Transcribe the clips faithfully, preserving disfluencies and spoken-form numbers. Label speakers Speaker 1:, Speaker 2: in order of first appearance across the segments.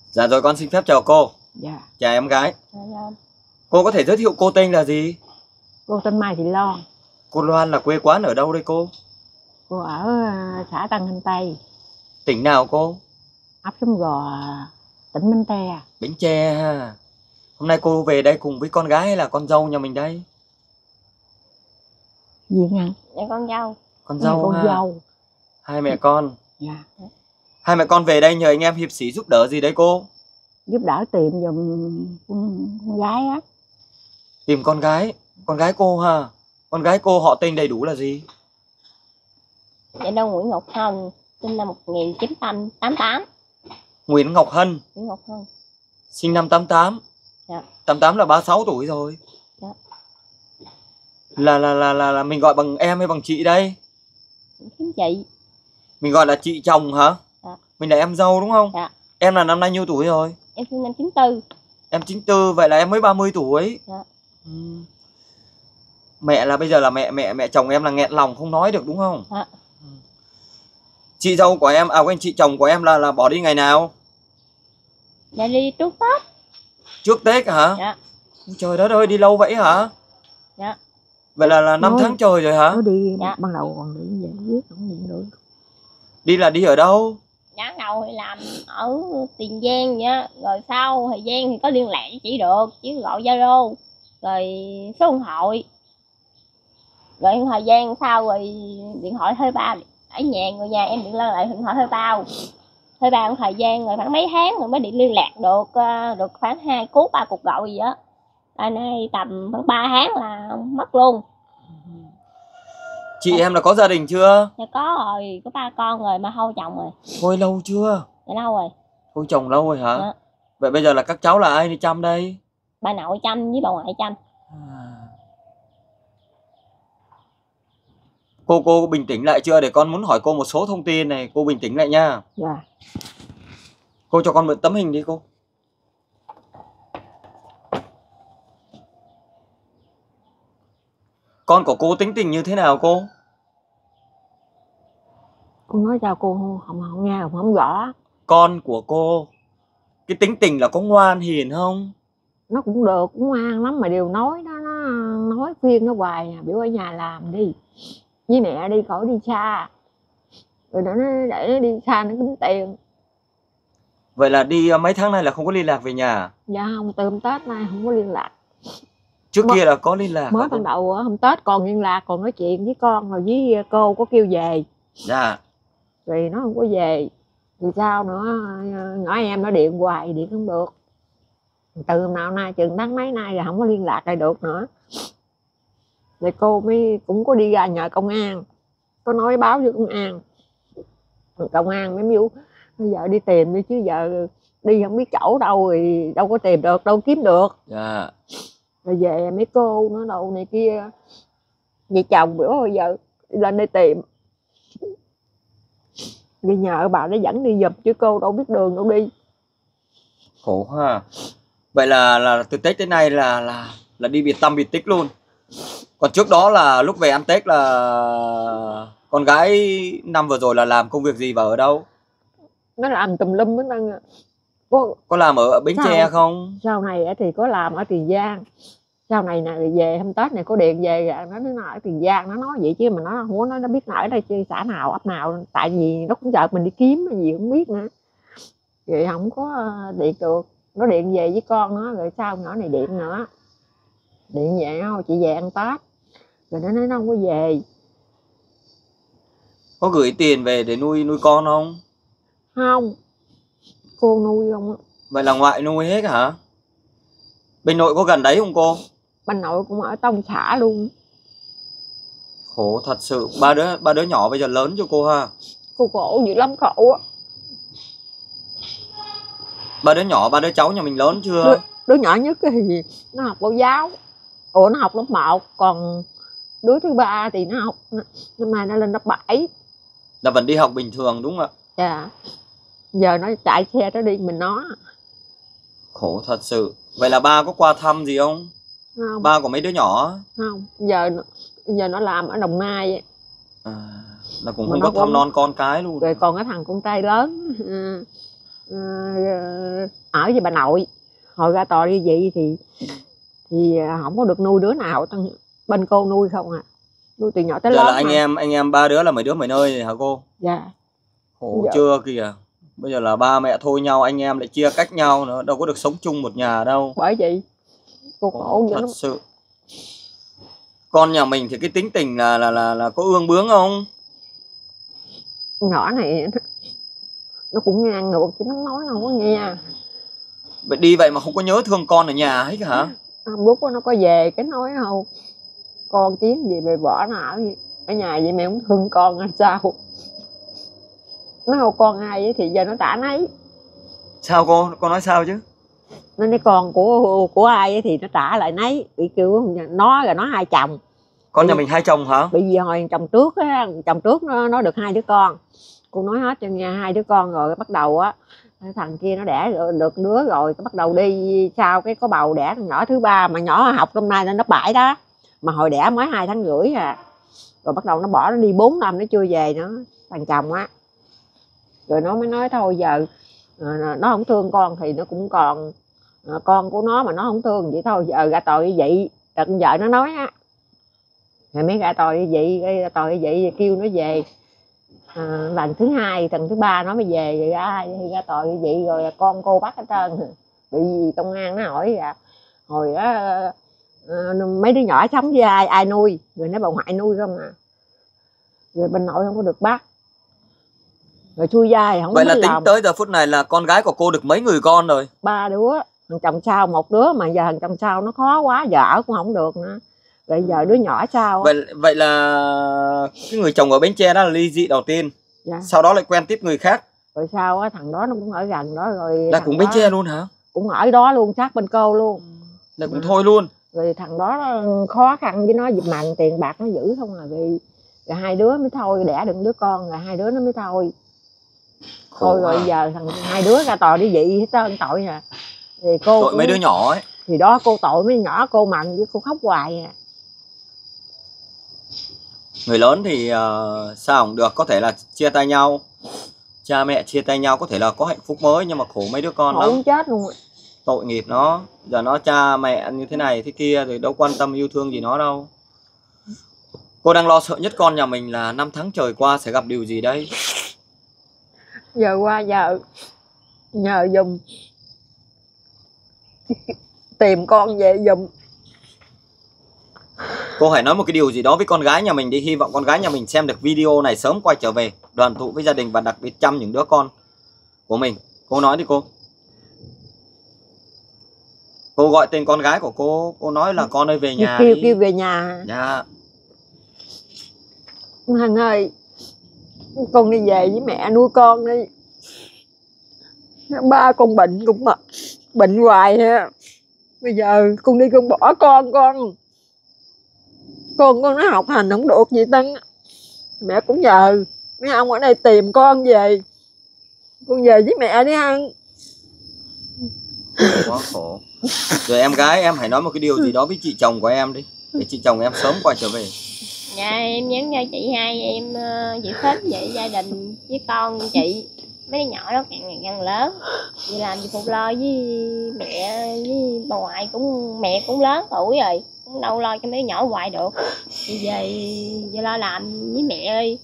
Speaker 1: Dạ rồi, con xin phép chào cô.
Speaker 2: Dạ.
Speaker 1: Chào em gái.
Speaker 3: Dạ, dạ.
Speaker 1: Cô có thể giới thiệu cô tên là gì?
Speaker 2: Cô tên Mai Thị Loan.
Speaker 1: Cô Loan là quê quán ở đâu đây cô?
Speaker 2: Cô ở à, xã Tân Thanh Tây,
Speaker 1: Tỉnh nào cô?
Speaker 2: ấp Xóm Gò, tỉnh Bến Tre.
Speaker 1: Bến Tre ha. Hôm nay cô về đây cùng với con gái hay là con dâu nhà mình đây?
Speaker 2: Gì ngăn?
Speaker 3: Dạ con dâu.
Speaker 1: Con dâu
Speaker 2: Con
Speaker 1: ha.
Speaker 2: dâu.
Speaker 1: Hai mẹ con.
Speaker 2: Dạ.
Speaker 1: Hai mẹ con về đây nhờ anh em hiệp sĩ giúp đỡ gì đấy cô?
Speaker 2: Giúp đỡ tìm giùm con, con gái á.
Speaker 1: Tìm con gái. Con gái cô ha. Con gái cô họ tên đầy đủ là gì?
Speaker 3: Dạ đâu Nguyễn Ngọc Hân, sinh năm một nghìn chín trăm tám mươi tám.
Speaker 1: Nguyễn Ngọc Hân,
Speaker 3: Nguyễn Ngọc Hân.
Speaker 1: sinh năm tám tám.
Speaker 3: Dạ.
Speaker 1: tám tám là ba mươi sáu tuổi rồi.
Speaker 3: Dạ.
Speaker 1: Là, là là là là mình gọi bằng em hay bằng chị đây?
Speaker 3: Kiếm chị.
Speaker 1: Mình gọi là chị chồng hả?
Speaker 3: Dạ.
Speaker 1: Mình là em dâu đúng không?
Speaker 3: Dạ.
Speaker 1: Em là năm nay nhiêu tuổi rồi?
Speaker 3: Em sinh năm chín tư.
Speaker 1: Em chín tư, vậy là em mới ba mươi tuổi.
Speaker 3: Dạ.
Speaker 1: Ừ. Mẹ là bây giờ là mẹ mẹ mẹ chồng em là nghẹn lòng không nói được đúng không?
Speaker 3: Dạ.
Speaker 1: Chị dâu của em, à quên, chị chồng của em là là bỏ đi ngày nào?
Speaker 3: Dạ đi trước Tết.
Speaker 1: Trước Tết hả?
Speaker 3: Dạ.
Speaker 1: Trời đất ơi, đi lâu vậy hả?
Speaker 3: Dạ.
Speaker 1: Vậy là là năm
Speaker 2: Ôi,
Speaker 1: tháng trời rồi hả?
Speaker 2: Nó đi
Speaker 3: Dạ.
Speaker 2: ban đầu còn đi về viết không điện được.
Speaker 1: Đi là đi ở đâu?
Speaker 3: Dạ đầu thì làm ở Tiền Giang vậy á. Rồi sau thời gian thì có liên lạc với chị được, chứ gọi Zalo, rồi số điện thoại. Rồi thời gian sau rồi điện thoại thuê bao ở nhà, người nhà em điện lên lại điện thoại thuê bao. Thuê bao một thời gian rồi khoảng mấy tháng rồi mới điện liên lạc được, uh, được khoảng hai cuộc ba cuộc gọi gì á. Tại nay tầm khoảng ba tháng là mất luôn.
Speaker 1: Chị em là có gia đình chưa?
Speaker 3: Dạ có rồi, có ba con rồi mà hôi chồng rồi.
Speaker 1: Thôi lâu chưa?
Speaker 3: Dạ lâu rồi.
Speaker 1: Thôi chồng lâu rồi hả?
Speaker 3: Dạ.
Speaker 1: Vậy bây giờ là các cháu là ai đi chăm đây?
Speaker 3: Bà nội chăm với bà ngoại chăm.
Speaker 1: À. Cô cô bình tĩnh lại chưa? Để con muốn hỏi cô một số thông tin này. Cô bình tĩnh lại nha.
Speaker 2: Dạ.
Speaker 1: Cô cho con mượn tấm hình đi cô. Con của cô tính tình như thế nào cô?
Speaker 2: Cô nói sao cô không, không, không nghe, không, không rõ.
Speaker 1: Con của cô, cái tính tình là có ngoan hiền không?
Speaker 2: Nó cũng được, cũng ngoan lắm mà điều nói đó, nó nói khuyên nó hoài à, biểu ở nhà làm đi. Với mẹ đi khỏi đi xa. Rồi nó để nó đi xa nó kiếm tiền.
Speaker 1: Vậy là đi mấy tháng nay là không có liên lạc về nhà?
Speaker 2: Dạ không, từ hôm Tết nay không có liên lạc.
Speaker 1: Trước
Speaker 2: Mới,
Speaker 1: kia là có liên lạc.
Speaker 2: mới ban đầu hôm Tết còn liên lạc, còn nói chuyện với con rồi với cô có kêu về.
Speaker 1: Dạ.
Speaker 2: Rồi nó không có về. Vì sao nữa, nhỏ em nó điện hoài, điện không được. Từ hôm nào nay, chừng tháng mấy nay rồi không có liên lạc lại được nữa. Rồi cô mới cũng có đi ra nhờ công an. Có nói báo với công an. Công an mới biểu bây giờ đi tìm đi, chứ giờ đi không biết chỗ đâu thì đâu có tìm được, đâu kiếm được.
Speaker 1: Dạ.
Speaker 2: Rồi về mấy cô nó đâu này kia. Vậy chồng biểu bây giờ đi lên đây tìm. Đi nhờ bà nó dẫn đi giùm chứ cô đâu biết đường đâu đi.
Speaker 1: Khổ ha. Vậy là là từ Tết tới nay là là là đi biệt tâm biệt tích luôn. Còn trước đó là lúc về ăn Tết là con gái năm vừa rồi là làm công việc gì và ở đâu?
Speaker 2: Nó làm tùm lum hết trơn. Có,
Speaker 1: có làm ở Bến
Speaker 2: sao?
Speaker 1: Tre không?
Speaker 2: Sau này thì có làm ở Tiền Giang. Sau này nè về hôm Tết này có điện về nó nói ở Tiền Giang, nó nói vậy chứ mà nó không có nói nó biết nó ở đây xã nào ấp nào, tại vì nó cũng sợ mình đi kiếm gì không biết nữa. Vậy không có điện được. Nó điện về với con nó rồi sao nhỏ này điện nữa. Điện về không chị về ăn Tết. Rồi nó nói nó không có về.
Speaker 1: Có gửi tiền về để nuôi nuôi con không?
Speaker 2: Không. Cô nuôi không.
Speaker 1: Vậy là ngoại nuôi hết hả? Bên nội có gần đấy không cô?
Speaker 2: Bên nội cũng ở trong xã luôn.
Speaker 1: Khổ thật sự. Ba đứa ba đứa nhỏ bây giờ lớn cho cô ha.
Speaker 2: Cô khổ dữ lắm, khổ á.
Speaker 1: Ba đứa nhỏ, ba đứa cháu nhà mình lớn chưa?
Speaker 2: Đứa, đứa nhỏ nhất thì nó học mẫu giáo. Ủa nó học lớp một. Còn đứa thứ ba thì nó học năm nay nó lên lớp bảy.
Speaker 1: Là vẫn đi học bình thường đúng không ạ?
Speaker 2: Dạ. Giờ nó chạy xe nó đi mình nó.
Speaker 1: Khổ thật sự. Vậy là ba có qua thăm gì không?
Speaker 2: Không.
Speaker 1: Ba của mấy đứa nhỏ?
Speaker 2: Không. Giờ giờ nó làm ở Đồng Nai.
Speaker 1: À, là cũng
Speaker 2: mà
Speaker 1: không
Speaker 2: nó
Speaker 1: có thăm
Speaker 2: cũng...
Speaker 1: non con cái luôn.
Speaker 2: Rồi còn cái thằng con trai lớn. À, à, ở với bà nội. Hồi ra tòa ly dị thì thì không có được nuôi đứa nào, bên cô nuôi không à, nuôi từ nhỏ tới
Speaker 1: Giờ
Speaker 2: lớn.
Speaker 1: là anh
Speaker 2: mà.
Speaker 1: em anh em ba đứa là mấy đứa mấy nơi hả cô?
Speaker 2: Dạ.
Speaker 1: Khổ
Speaker 2: Dạ.
Speaker 1: chưa kìa. Bây giờ là ba mẹ thôi nhau, anh em lại chia cách nhau nữa, đâu có được sống chung một nhà đâu.
Speaker 2: Bởi vậy cô khổ
Speaker 1: Thật
Speaker 2: lắm.
Speaker 1: sự. Con nhà mình thì cái tính tình là là là, là có ương bướng không?
Speaker 2: Nhỏ này nó cũng ngang ngược chứ nó nói nó không có nghe.
Speaker 1: Vậy đi vậy mà không có nhớ thương con ở nhà hết hả?
Speaker 2: Lúc đó nó có về cái nói không, con kiếm gì mày bỏ nó ở ở nhà vậy mày không thương con hay sao? Nó không con ai thì giờ nó trả nấy.
Speaker 1: Sao cô? Cô nói sao chứ?
Speaker 2: Nó nói con của của ai thì nó trả lại nấy. Bị kêu nó rồi nó hai chồng.
Speaker 1: Con
Speaker 2: Bị-
Speaker 1: nhà mình hai chồng hả?
Speaker 2: Bị gì hồi chồng trước á, chồng trước nó, nó được hai đứa con. Cô nói hết cho nghe hai đứa con rồi bắt đầu á thằng kia nó đẻ được đứa rồi bắt đầu đi sau cái có bầu đẻ thằng nhỏ thứ ba, mà nhỏ học năm nay lên lớp bảy đó, mà hồi đẻ mới hai tháng rưỡi à, rồi bắt đầu nó bỏ nó đi bốn năm nó chưa về nữa, thằng chồng á. Rồi nó mới nói thôi giờ nó không thương con thì nó cũng còn con của nó mà nó không thương vậy thôi giờ ra tội như vậy. Đợt vợ nó nói á, rồi mới ra tội như vậy, ra tội như vậy kêu nó về. À, lần thứ hai lần thứ ba nó mới về rồi ra thì ra tội như vậy rồi con cô bắt hết trơn. Bị công an nó hỏi à, hồi đó à, mấy đứa nhỏ sống với ai ai nuôi, rồi nó bà ngoại nuôi không à, rồi bên nội không có được bắt, rồi chui dai không.
Speaker 1: Vậy là
Speaker 2: tính
Speaker 1: tính
Speaker 2: lòng.
Speaker 1: tới giờ phút này là con gái của cô được mấy người con rồi?
Speaker 2: Ba đứa, thằng chồng sau một đứa, mà giờ thằng chồng sau nó khó quá, giờ ở cũng không được nữa. Rồi giờ đứa nhỏ sau.
Speaker 1: Vậy vậy là cái người chồng ở Bến Tre đó là ly dị đầu tiên.
Speaker 2: Dạ.
Speaker 1: Sau đó lại quen tiếp người khác.
Speaker 2: Rồi sau á thằng đó nó cũng ở gần đó rồi.
Speaker 1: Là cũng Bến Tre luôn hả?
Speaker 2: Cũng ở đó luôn, sát bên cô luôn.
Speaker 1: Là cũng thôi luôn.
Speaker 2: Rồi thằng đó nó khó khăn với nó, dịp mặn tiền bạc nó giữ không à, rồi, rồi hai đứa mới thôi, đẻ được đứa con rồi hai đứa nó mới thôi. Thôi rồi giờ thằng hai đứa ra tòa đi dị hết trơn tội nè. Thì cô
Speaker 1: tội
Speaker 2: cũng,
Speaker 1: mấy đứa nhỏ ấy.
Speaker 2: thì đó cô tội mấy nhỏ, cô mặn với cô khóc hoài à.
Speaker 1: Người lớn thì uh, sao cũng được, có thể là chia tay nhau, cha mẹ chia tay nhau có thể là có hạnh phúc mới, nhưng mà khổ mấy đứa con
Speaker 2: Khổ
Speaker 1: lắm.
Speaker 2: muốn chết luôn.
Speaker 1: Tội nghiệp nó, giờ nó cha mẹ như thế này thế kia rồi đâu quan tâm yêu thương gì nó đâu. Cô đang lo sợ nhất con nhà mình là năm tháng trời qua sẽ gặp điều gì đây?
Speaker 2: Giờ qua giờ nhờ dùm, tìm con về dùm.
Speaker 1: Cô hãy nói một cái điều gì đó với con gái nhà mình đi, hy vọng con gái nhà mình xem được video này sớm quay trở về đoàn tụ với gia đình và đặc biệt chăm những đứa con của mình. Cô nói đi cô. Cô gọi tên con gái của cô, cô nói là con ơi về nhà
Speaker 2: Kêu
Speaker 1: đi.
Speaker 2: kêu về nhà.
Speaker 1: Dạ.
Speaker 2: Hằng ơi, con đi về với mẹ nuôi con đi. Ba con bệnh cũng mà bệnh hoài ha. Bây giờ con đi con bỏ con con. Con con nó học hành không được gì tân. Mẹ cũng nhờ mấy ông ở đây tìm con về. Con về với mẹ đi ăn.
Speaker 1: Quá khổ. Rồi em gái em hãy nói một cái điều gì đó với chị chồng của em đi, để chị chồng em sớm quay trở về.
Speaker 3: Dạ em nhắn cho chị hai em chị thích vậy gia đình với con chị. Mấy đứa nhỏ đó càng ngày càng lớn, đi làm gì phụ lo với mẹ với bà ngoại, cũng mẹ cũng lớn tuổi rồi, cũng đâu lo cho mấy đứa nhỏ hoài được. Thì về về lo làm với mẹ ơi.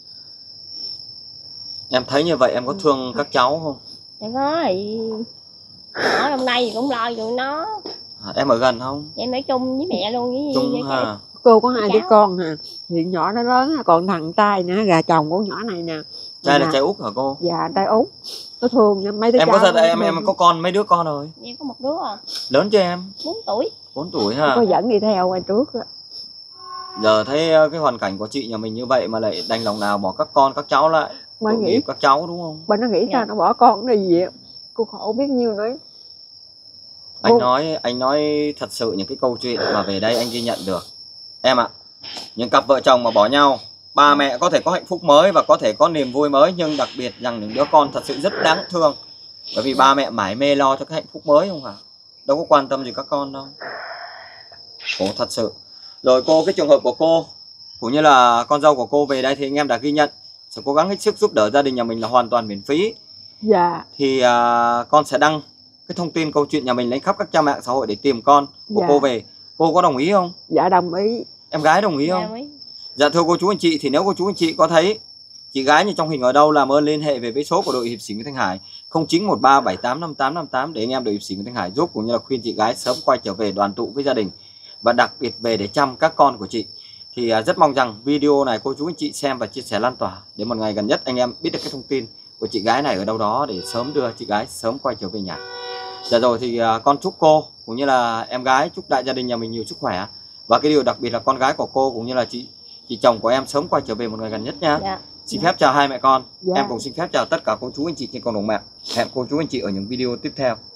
Speaker 1: Em thấy như vậy em có thương các cháu không?
Speaker 3: Em có thì nhỏ trong đây thì cũng lo tụi nó.
Speaker 1: À, em ở gần không?
Speaker 3: Em ở chung với mẹ luôn với,
Speaker 1: Chung
Speaker 3: với
Speaker 1: ha.
Speaker 2: Cô có hai
Speaker 3: cháu.
Speaker 2: đứa con à. Thì nhỏ nó lớn, còn thằng trai nữa, gà chồng của nhỏ này nè.
Speaker 1: Trai là
Speaker 2: Dạ.
Speaker 1: trai út hả cô?
Speaker 2: Dạ trai út. Nó thương mấy đứa
Speaker 1: Em
Speaker 2: cháu.
Speaker 1: có thật
Speaker 2: nó
Speaker 1: em
Speaker 2: thương.
Speaker 1: em có con mấy đứa con rồi?
Speaker 3: em có một đứa à,
Speaker 1: Lớn cho em?
Speaker 3: bốn tuổi.
Speaker 1: bốn tuổi ha.
Speaker 2: Cô dẫn đi theo ngoài trước á.
Speaker 1: Giờ thấy cái hoàn cảnh của chị nhà mình như vậy mà lại đành lòng nào bỏ các con các cháu lại.
Speaker 2: Mới
Speaker 1: Tội
Speaker 2: nghĩ
Speaker 1: nghiệp các cháu đúng không?
Speaker 2: bên nó nghĩ
Speaker 3: Dạ.
Speaker 2: sao nó bỏ con nó đi vậy. Cô khổ biết nhiêu nữa.
Speaker 1: Anh
Speaker 2: Cô-
Speaker 1: nói anh nói thật sự những cái câu chuyện mà về đây anh ghi nhận được. Em ạ, những cặp vợ chồng mà bỏ nhau, ba mẹ có thể có hạnh phúc mới và có thể có niềm vui mới, nhưng đặc biệt rằng những đứa con thật sự rất đáng thương. Bởi vì ba mẹ mải mê lo cho cái hạnh phúc mới không hả? Đâu có quan tâm gì các con đâu. Khổ thật sự. Rồi cô, cái trường hợp của cô cũng như là con dâu của cô về đây thì anh em đã ghi nhận. Sẽ cố gắng hết sức giúp đỡ gia đình nhà mình là hoàn toàn miễn phí.
Speaker 2: Dạ.
Speaker 1: Thì à, con sẽ đăng cái thông tin câu chuyện nhà mình lên khắp các trang mạng xã hội để tìm con của
Speaker 2: Dạ.
Speaker 1: cô về. Cô có đồng ý không?
Speaker 2: Dạ đồng ý.
Speaker 1: Em gái đồng ý
Speaker 3: Dạ,
Speaker 1: không?
Speaker 3: mấy-
Speaker 1: Dạ thưa cô chú anh chị, thì nếu cô chú anh chị có thấy chị gái như trong hình ở đâu, làm ơn liên hệ về với số của đội hiệp sĩ Nguyễn Thanh Hải không chín một ba bảy tám năm tám năm tám để anh em đội hiệp sĩ Nguyễn Thanh Hải giúp, cũng như là khuyên chị gái sớm quay trở về đoàn tụ với gia đình, và đặc biệt về để chăm các con của chị. Thì à, rất mong rằng video này cô chú anh chị xem và chia sẻ lan tỏa để một ngày gần nhất anh em biết được cái thông tin của chị gái này ở đâu đó để sớm đưa chị gái sớm quay trở về nhà. Dạ rồi thì à, con chúc cô cũng như là em gái, chúc đại gia đình nhà mình nhiều sức khỏe, và cái điều đặc biệt là con gái của cô cũng như là chị chị chồng của em sớm quay trở về một ngày gần nhất nha.
Speaker 3: Dạ.
Speaker 1: Xin phép chào hai mẹ con.
Speaker 2: Dạ.
Speaker 1: Em cũng xin phép chào tất cả cô chú anh chị trên cộng đồng mạng. Hẹn cô chú anh chị ở những video tiếp theo.